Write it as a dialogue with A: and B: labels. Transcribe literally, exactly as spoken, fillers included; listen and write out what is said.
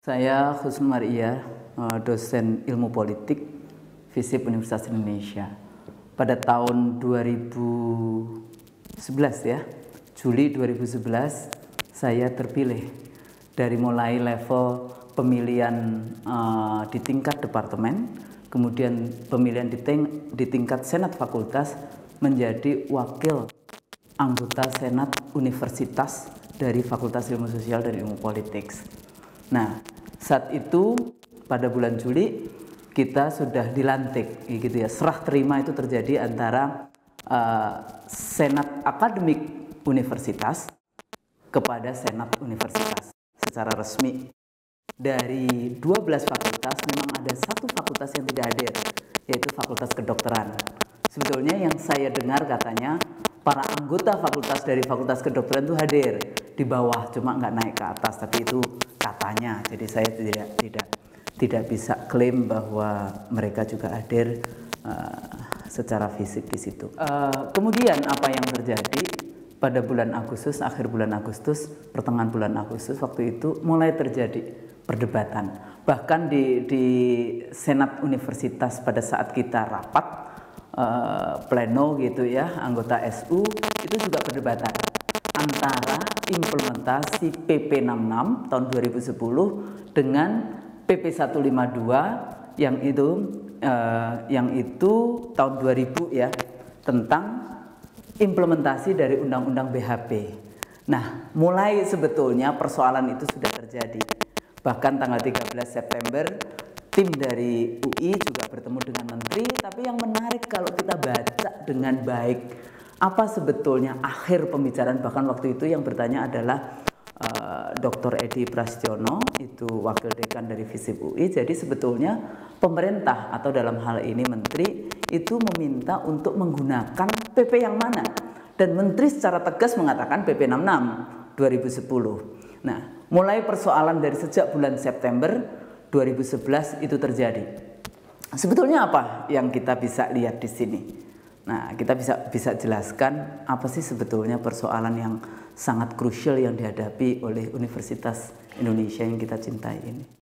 A: Saya Husnu Maria, dosen ilmu politik FISIP Universitas Indonesia. Pada tahun dua ribu sebelas ya, Juli dua ribu sebelas saya terpilih dari mulai level pemilihan uh, di tingkat departemen, kemudian pemilihan di, ting di tingkat senat fakultas menjadi wakil anggota senat universitas dari Fakultas Ilmu Sosial dan Ilmu Politik. Nah, saat itu pada bulan Juli kita sudah dilantik, gitu ya. Serah terima itu terjadi antara uh, senat akademik universitas kepada senat universitas secara resmi. Dari dua belas fakultas memang ada satu fakultas yang tidak hadir, yaitu Fakultas Kedokteran. Sebetulnya yang saya dengar katanya para anggota fakultas dari Fakultas Kedokteran itu hadir di bawah, cuma nggak naik ke atas, tapi itu katanya. Jadi saya tidak tidak tidak bisa klaim bahwa mereka juga hadir uh, secara fisik di situ. Uh, kemudian apa yang terjadi pada bulan Agustus, akhir bulan Agustus, pertengahan bulan Agustus waktu itu mulai terjadi perdebatan. Bahkan di, di Senat Universitas pada saat kita rapat uh, pleno gitu ya, anggota S U itu juga perdebatan antara implementasi P P enam puluh enam tahun dua ribu sepuluh dengan P P seratus lima puluh dua yang itu uh, yang itu tahun dua ribu ya, tentang implementasi dari Undang-Undang B H P. Nah, mulai sebetulnya persoalan itu sudah terjadi. Bahkan tanggal tiga belas September tim dari U I juga bertemu dengan menteri, tapi yang menarik kalau kita baca dengan baik apa sebetulnya akhir pembicaraan, bahkan waktu itu yang bertanya adalah uh, Doktor Edi Prasetyono, itu wakil dekan dari FISIP U I. Jadi sebetulnya pemerintah atau dalam hal ini menteri itu meminta untuk menggunakan P P yang mana, dan menteri secara tegas mengatakan P P enam puluh enam dua ribu sepuluh. Nah, mulai persoalan dari sejak bulan September dua ribu sebelas itu terjadi. Sebetulnya apa yang kita bisa lihat di sini? Nah, kita bisa bisa jelaskan apa sih sebetulnya persoalan yang sangat krusial yang dihadapi oleh Universitas Indonesia yang kita cintai ini.